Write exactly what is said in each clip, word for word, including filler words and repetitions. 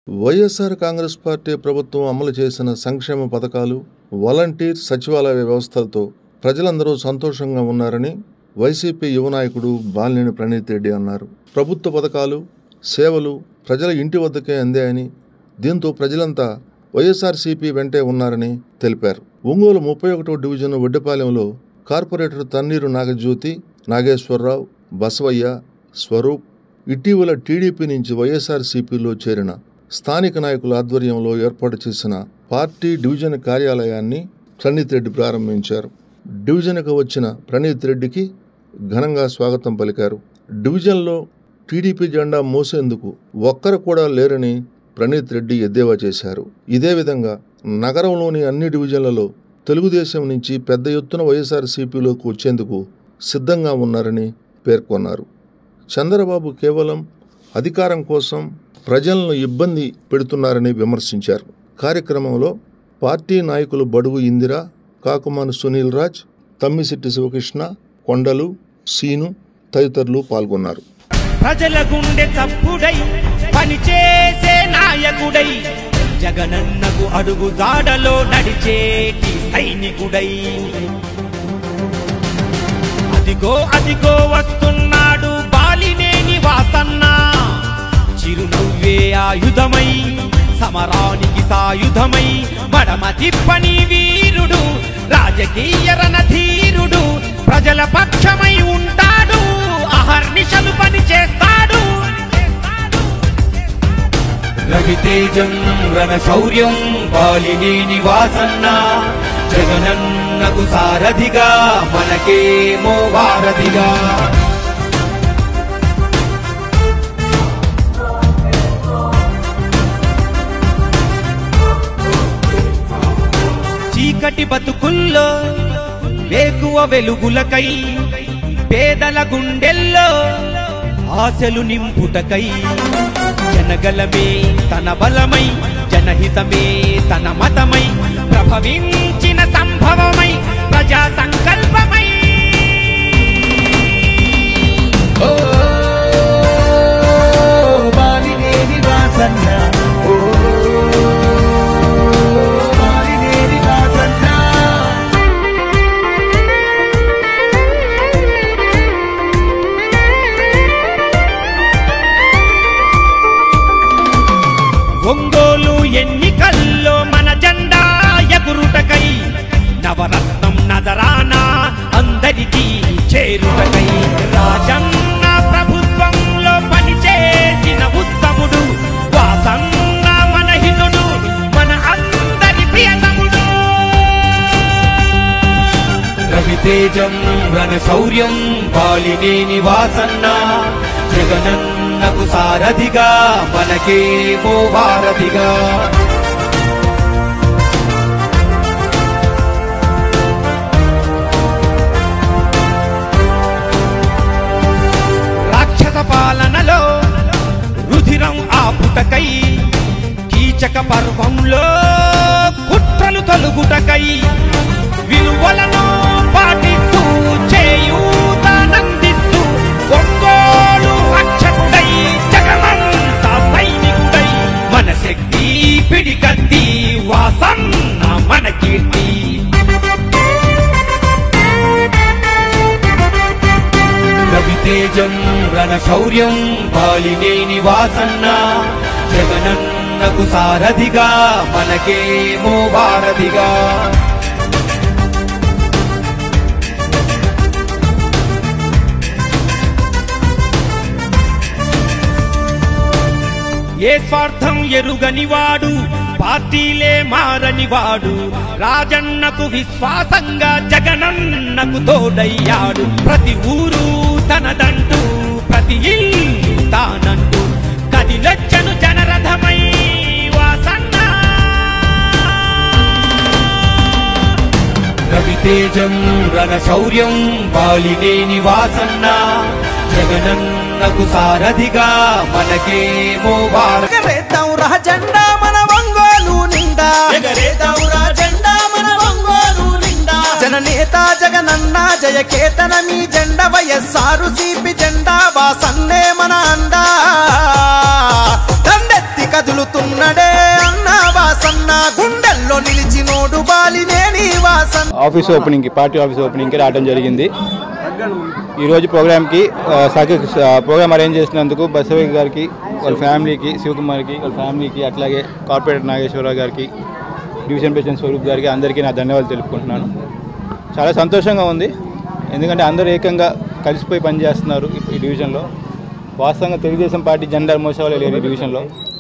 YSR Congress party ప్రభుత్వం అమలు చేసిన సంక్షేమ పథకాలు, వాలంటీర్ సచివాలయ వ్యవస్థలతో ప్రజలందరూ సంతోషంగా ఉన్నారని వైసీపీ యువ నాయకుడు బాలినేని ప్రణీత్ రెడ్డి అన్నారు. ప్రభుత్వ పథకాలు, సేవలు ప్రజల ఇంటి వద్దకే అందాయని, దీంతో ప్రజలంతా వైఎస్ఆర్సీపీ వెంటే ఉన్నారని తెలిపారు. ఒంగోలు ముప్పై ఒకటో డివిజన్ వడ్డపాలెంలో కార్పొరేటర్ తన్నీరు నాగజ్యోతి, నాగేశ్వరరావు, బసవయ్య, స్వరూప్ ఇటీవల టీడీపీ నుంచి వైఎస్ఆర్సీపీలో చేరిన స్థానిక నాయకుల ఆధ్వర్యంలో ఏర్పాటు చేసిన పార్టీ డివిజన్ కార్యాలయాన్ని ప్రణీత్ రెడ్డి ప్రారంభించారు. డివిజన్కు వచ్చిన ప్రణీత్ రెడ్డికి ఘనంగా స్వాగతం పలికారు. డివిజన్లో టీడీపీ జెండా మోసేందుకు ఒక్కరు కూడా లేరని ప్రణీత్ రెడ్డి ఎద్దేవా చేశారు. ఇదే విధంగా నగరంలోని అన్ని డివిజన్లలో తెలుగుదేశం నుంచి పెద్ద ఎత్తున వైఎస్ఆర్సీపీలోకి వచ్చేందుకు సిద్ధంగా ఉన్నారని పేర్కొన్నారు. చంద్రబాబు కేవలం అధికారం కోసం ప్రజలను ఇబ్బంది పెడుతున్నారని విమర్శించారు. కార్యక్రమంలో పార్టీ నాయకులు బడుగు ఇందిర, కాకుమాను సునీల్ రాజ్, తమ్మిశెట్టి శివకృష్ణ, కొండలు, సీను తదితరులు పాల్గొన్నారు. ప్రజల గుండె చప్పుడై పనిచేసే నాయకుడై, జగనన్నకు అడుగు జాడలో నడిచేటి సైనికుడై, అదిగో అదిగో వస్తున్నాడు బాలినేని వాసన్న. చిరునవ్వే ఆయుధమై సమరానికి సాయుధమై, మడమ తిప్పని వీరుడు, రాజకీయ రణధీరుడు, ప్రజల పక్షమై ఉంటాడు, అహర్నిశలు పని చేస్తాడు. రవితేజం రణశౌర్యం బాలినేని వాసన్న, జగనన్నకు సారథిగా మనకేమో వారధిగా. చీకటి బతుకుల్లో వేకువ వెలుగులకై, పేదల గుండెల్లో ఆశలు నింపుటకై, జనగలమే తన బలమై, జనహితమే తన మతమై, ప్రభవించిన సంభవమై, ప్రజా సంకల్పమై. ఓ బాలినేని వాసన్న, ఓ బాలినేని వాసన్న. ఒంగోలు ఎన్నికల్లో మన జెండా ఎగురుటకై, నవరత్నం నజరానా అందరికీ చేరుటకై, రాజన్న ప్రభుత్వంలో పనిచేసిన ఉత్తముడు వాసన్న మన హితుడు, మన అందరి ప్రియతముడు. రవితేజం రణశౌర్యం బాలినేని వాసన్న, జగనన్నకు సారథిగా మనకేమో వారధిగా. రాక్షస పాలనలో రుధిరం ఆపుటకై, కీచక పర్వంలో కుట్రలు తొలుగుటకై, విలువలను పాటిస్తూ చేయూతానందిస్తూ ఒంగోలు రక్షకుడై, జగమంతా సైనికుడై, మన శక్తి పిడికత్తి వాసన్న మన కీర్తి. రవితేజం రణశౌర్యం బాలినేని వాసన్న, జగనన్నకు సారథిగా మనకేమో వారధిగా. ఏ స్వార్థం ఎరుగనివాడు, పార్టీలే మారనివాడు, రాజన్నకు విశ్వాసంగా జగనన్నకు తోడయ్యాడు. ప్రతి ఊరు తనదంటూ, ప్రతి ఇల్లు తానంటూ, కదిలొచ్చను జనరథమై వాసన్న. రవితేజం రణశౌర్యం బాలినేని వాసన్న, జగనన్నకు సారథిగా మనకేమో వారధిగా. ఎగరేద్దాం రా జెండా మన ఒంగోలు నిండా, ఎగరేద్దాం రా జెండా మన ఒంగోలు నిండా. జననేత జగనన్న జయకేతన మీ జెండా, వైఎస్ఆర్సీపీ జెండా వాసన్నే మన అండా. దండెత్తి కదులుతున్న ఉన్నడే అన్న వాసన్న గుండెల్లో నిలిచినోడు బాలినేని వాసన్న. ఆఫీస్ ఓపెనింగ్కి పార్టీ ఆఫీస్ ఓపెనింగ్కి రావడం జరిగింది. ఈరోజు ప్రోగ్రామ్కి ప్రోగ్రామ్ అరేంజ్ చేసినందుకు బసవి గారికి, వాళ్ళ ఫ్యామిలీకి, శివకుమార్కి వాళ్ళ ఫ్యామిలీకి, అట్లాగే కార్పొరేటర్ నాగేశ్వరరావు గారికి, డివిజన్ ప్రెసిడెంట్ స్వరూప్ గారికి అందరికీ నా ధన్యవాదాలు తెలుపుకుంటున్నాను. చాలా సంతోషంగా ఉంది, ఎందుకంటే అందరూ ఏకంగా కలిసిపోయి పనిచేస్తున్నారు ఈ డివిజన్లో. వాస్తవంగా తెలుగుదేశం పార్టీ జెండా మోసేవాళ్ళు లేరు ఈ డివిజన్లో.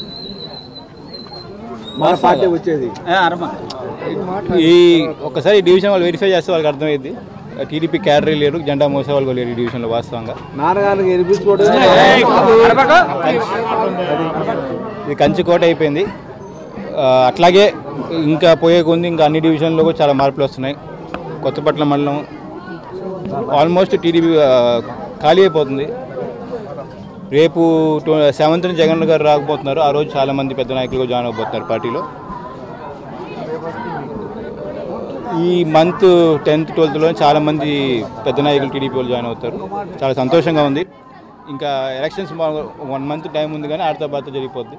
ఈ ఒక్కసారి ఈ డివిజన్ వాళ్ళు వెరిఫై చేస్తే వాళ్ళకి అర్థమైంది, టీడీపీ క్యాడరీ లేరు, జెండా మోసేవాళ్ళు లేరు ఈ డివిజన్లో. వాస్తవంగా ఇది కంచుకోట అయిపోయింది. అట్లాగే ఇంకా పోయే కొంది ఇంకా అన్ని డివిజన్లో కూడా చాలా మార్పులు వస్తున్నాయి. కొత్తపట్ల మండలం ఆల్మోస్ట్ టీడీపీ ఖాళీ అయిపోతుంది. రేపు టూ సెవెంత్ జగన్ గారు రాకపోతున్నారు, ఆ రోజు చాలామంది పెద్ద నాయకులు జాయిన్ అవబోతున్నారు పార్టీలో. ఈ మంత్ టెన్త్ ట్వెల్త్లో చాలామంది పెద్ద నాయకులు టీడీపీ వాళ్ళు జాయిన్ అవుతారు. చాలా సంతోషంగా ఉంది. ఇంకా ఎలక్షన్స్ వన్ మంత్ టైం ఉంది, కానీ ఆడతా బాత జరిగిపోద్ది.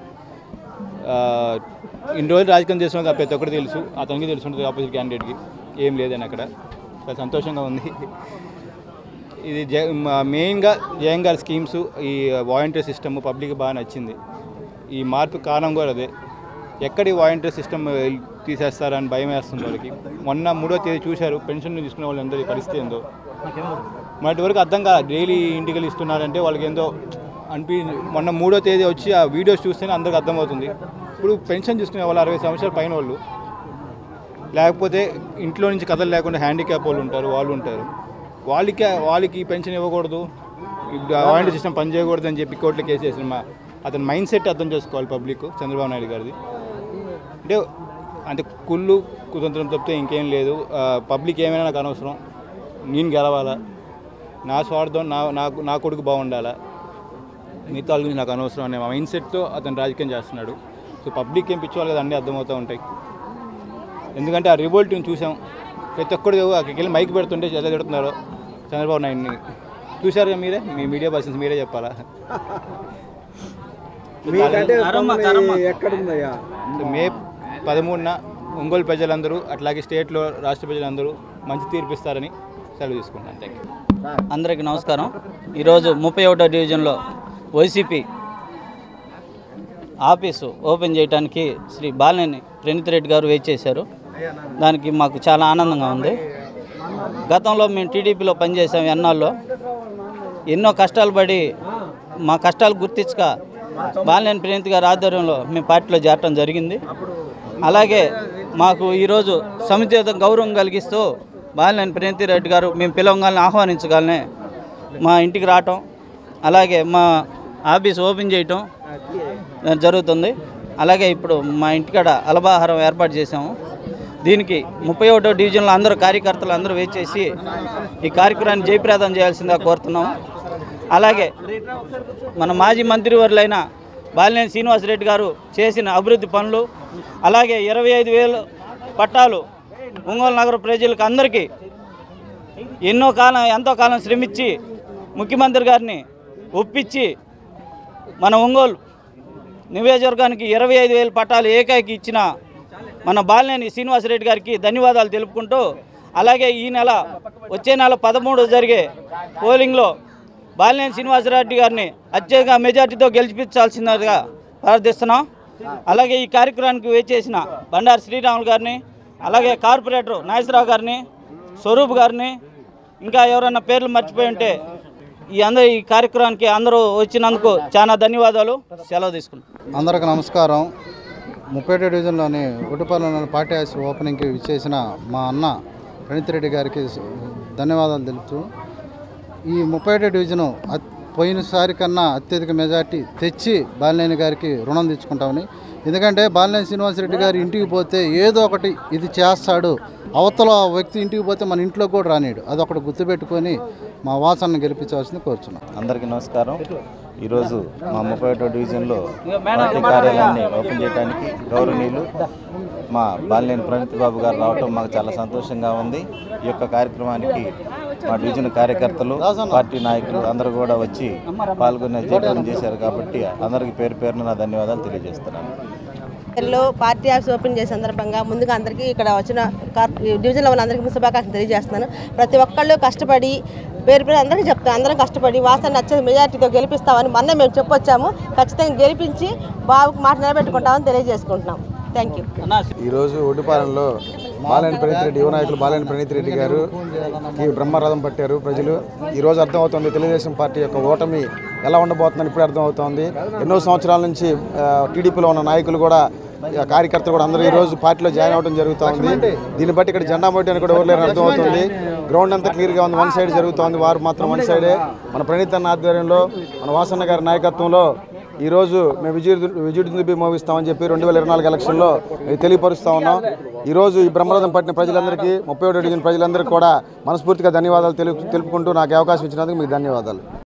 ఇన్ని రోజులు రాజకీయం చేసిన ప్రతి ఒక్కరికి తెలుసు, అతనికి తెలుసు ఉంటుంది ఆపోజిట్ క్యాండిడేట్కి ఏం లేదని. అక్కడ చాలా సంతోషంగా ఉంది. ఇది జ మెయిన్గా జగన్ గారి స్కీమ్స్, ఈ వాలంటీర్ సిస్టమ్ పబ్లిక్ బాగా నచ్చింది. ఈ మార్పు కారణం కూడా అదే. ఎక్కడి వాలంటీర్ సిస్టమ్ తీసేస్తారని భయం వేస్తుంది వాళ్ళకి. మొన్న మూడో తేదీ చూశారు పెన్షన్ తీసుకునే వాళ్ళందరి పరిస్థితి ఏందో. మొన్నటి వరకు అర్థం కాదు, డైలీ ఇంటికి ఇస్తున్నారంటే వాళ్ళకి ఏందో అనిపి. మొన్న మూడో తేదీ వచ్చి ఆ వీడియోస్ చూస్తేనే అందరికి అర్థమవుతుంది. ఇప్పుడు పెన్షన్ తీసుకునే వాళ్ళు అరవై సంవత్సరాల పైన వాళ్ళు, లేకపోతే ఇంట్లో నుంచి కథలు లేకుండా హ్యాండిక్యాప్ వాళ్ళు ఉంటారు, వాళ్ళు ఉంటారు. వాళ్ళకి వాళ్ళకి పెన్షన్ ఇవ్వకూడదు, వాలంటీర్ సిస్టమ్ పనిచేయకూడదు అని చెప్పి కోర్టులో కేసు వేసిన మా అతని మైండ్ సెట్ అర్థం చేసుకోవాలి పబ్లిక్. చంద్రబాబు నాయుడు గారిది అంటే అంటే కుళ్ళు కుతంత్రం తప్పితే ఇంకేం లేదు. పబ్లిక్ ఏమైనా నాకు అనవసరం, నేను గెలవాలా, నా స్వార్థం, నా నాకు నా కొడుకు బాగుండాలా, మిగతా వాళ్ళ గురించి నాకు అనవసరం అనే మైండ్ సెట్తో అతను రాజకీయం చేస్తున్నాడు. సో పబ్లిక్ ఏం పిచ్చి వాళ్ళు కదా అన్నీ అర్థమవుతూ ఉంటాయి. ఎందుకంటే ఆ రివోల్ట్ని చూసాం, ప్రతి ఒక్కరు అక్కడికి వెళ్ళి మైక్ పెడుతుంటే ఎలా తిడుతున్నారు చంద్రబాబు నాయుడిని. చూశారుగా మీరే, మీ మీడియా పర్సన్స్ మీరే చెప్పాలా. మే పదమూడున ఒంగోలు ప్రజలందరూ అట్లాగే స్టేట్లో రాష్ట్ర ప్రజలందరూ మంచి తీర్పిస్తారని సెలవు తీసుకుంటాను. Thank you. అందరికీ నమస్కారం. ఈరోజు ముప్పై ఒకటో డివిజన్లో వైసీపీ ఆఫీసు ఓపెన్ చేయడానికి శ్రీ బాలినేని ప్రణీత్ రెడ్డి గారు వెయిట్ చేశారు. దానికి మాకు చాలా ఆనందంగా ఉంది. గతంలో మేము టీడీపీలో పనిచేసాం, ఎన్నాళ్ళు ఎన్నో కష్టాలు పడి మా కష్టాలు గుర్తించక బాలినేని ప్రణీత్ గారి ఆధ్వర్యంలో మేము పార్టీలో చేరటం జరిగింది. అలాగే మాకు ఈరోజు సముచిత గౌరవం కలిగిస్తూ బాలినేని ప్రణీత్ రెడ్డి గారు మేము పిలవగానే ఆహ్వానించగానే మా ఇంటికి రావటం, అలాగే మా ఆఫీస్ ఓపెన్ చేయటం జరుగుతుంది. అలాగే ఇప్పుడు మా ఇంటికాడ అల్పాహారం ఏర్పాటు చేసాము. దీనికి ముప్పై ఒకటో డివిజన్లో అందరూ కార్యకర్తలు అందరూ వేచి చేసి ఈ కార్యక్రమాన్ని జయప్రదం చేయాల్సిందిగా కోరుతున్నాము. అలాగే మన మాజీ మంత్రివర్యులైన బాలినేని శ్రీనివాసరెడ్డి గారు చేసిన అభివృద్ధి పనులు, అలాగే ఇరవై ఐదు వేలు పట్టాలు ఒంగోలు నగర ప్రజలకు అందరికీ ఎన్నో కాలం ఎంతో కాలం శ్రమించి ముఖ్యమంత్రి గారిని ఒప్పించి మన ఒంగోలు నియోజకవర్గానికి ఇరవై ఐదు వేల పట్టాలు ఏకైకి ఇచ్చిన మన బాలినేని శ్రీనివాసరెడ్డి గారికి ధన్యవాదాలు తెలుపుకుంటూ, అలాగే ఈ నెల వచ్చే నెల పదమూడు జరిగే పోలింగ్లో బాలినేని శ్రీనివాసరెడ్డి గారిని అత్యధిక మెజార్టీతో గెలిపించాల్సిందిగా ప్రార్థిస్తున్నాం. అలాగే ఈ కార్యక్రమానికి వేచేసిన బండారు శ్రీరాములు గారిని, అలాగే కార్పొరేటర్ నాగేశ్వరరావు గారిని, స్వరూప్ గారిని, ఇంకా ఎవరైనా పేర్లు మర్చిపోయి ఉంటే ఈ అందరూ ఈ కార్యక్రమానికి అందరూ వచ్చినందుకు చాలా ధన్యవాదాలు. సెలవు తీసుకున్నాం. అందరికీ నమస్కారం. ముప్పై ఏడో డివిజన్లోని ఒటిపాలెంలోని పార్టీ ఆఫీస్ ఓపెనింగ్కి విచ్చేసిన మా అన్న ప్రణీత్ రెడ్డి గారికి ధన్యవాదాలు తెలుపుతూ, ఈ ముప్పై ఏడో డివిజను పోయినసారి కన్నా అత్యధిక మెజార్టీ తెచ్చి బాలినేని గారికి రుణం తెచ్చుకుంటామని. ఎందుకంటే బాలినేని శ్రీనివాసరెడ్డి గారు ఇంటికి పోతే ఏదో ఒకటి ఇది చేస్తాడు, అవతల వ్యక్తి ఇంటికి పోతే మన ఇంట్లో కూడా రానిడు, అదొకటి గుర్తుపెట్టుకొని మా వాసనను గెలిపించవలసింది కోరుచున్నాం. అందరికీ నమస్కారం. ఈరోజు మా ముప్పై ఒకటో డివిజన్లో పార్టీ కార్యాలయాన్ని ఓపెన్ చేయడానికి గౌరవనీయులు మా బాలినేని ప్రణీత్ బాబు గారు రావటం మాకు చాలా సంతోషంగా ఉంది. ఈ యొక్క కార్యక్రమానికి మా డివిజన్ కార్యకర్తలు, పార్టీ నాయకులు అందరూ కూడా వచ్చి పాల్గొనే జయప్రదం చేశారు కాబట్టి అందరికీ పేరు పేరున నా ధన్యవాదాలు తెలియజేస్తున్నాను. లో పార్టీ ఆఫీస్ ఓపెన్ చేసే సందర్భంగా ముందుగా అందరికీ ఇక్కడ వచ్చిన డివిజన్లో ఉన్న అందరికీ శుభాకాంక్షలు తెలియజేస్తున్నాను. ప్రతి ఒక్కళ్ళు కష్టపడి పేరు పేరు అందరికీ చెప్తాను, అందరం కష్టపడి వాసన నచ్చే మెజార్టీతో గెలిపిస్తామని మొన్న మేము చెప్పొచ్చాము. ఖచ్చితంగా గెలిపించి బాబుకు మాట నిలబెట్టుకుంటామని తెలియజేసుకుంటున్నాం. Thank you. ఈరోజు ఒడ్డుపాలెంలో బాలినేని ప్రణీత్ రెడ్డి యువ నాయకులు బాలినేని ప్రణీత్ రెడ్డి గారుకి బ్రహ్మరథం పట్టారు ప్రజలు. ఈరోజు అర్థమవుతుంది తెలుగుదేశం పార్టీ యొక్క ఓటమి ఎలా ఉండబోతుందని ఇప్పుడు అర్థమవుతోంది. ఎన్నో సంవత్సరాల నుంచి టీడీపీలో ఉన్న నాయకులు కూడా కార్యకర్తలు కూడా అందరూ ఈరోజు పార్టీలో జాయిన్ అవ్వడం జరుగుతుంది. దీన్ని బట్టి ఇక్కడ జెండా మోటీ అని కూడా ఎవరు లేరని అర్థమవుతుంది. గ్రౌండ్ అంతా క్లియర్గా ఉంది, వన్ సైడ్ జరుగుతోంది, వారు మాత్రం వన్ సైడే. మన ప్రణీత్ అన్న ఆధ్వర్యంలో మన వాసన్న గారి నాయకత్వంలో ఈరోజు మేము విజయ విజయదుందుబి మోగిస్తామని చెప్పి రెండు వేల ఇరవై నాలుగు ఎలక్షన్లో తెలియపరుస్తూ ఉన్నాం. ఈరోజు ఈ బ్రహ్మరథం పట్టిన ప్రజలందరికీ ముప్పై ఒకటి డివిజన్ ప్రజలందరికీ కూడా మనస్ఫూర్తిగా ధన్యవాదాలు తెలుపు తెలుపుకుంటూ నాకు అవకాశం ఇచ్చినందుకు మీకు ధన్యవాదాలు.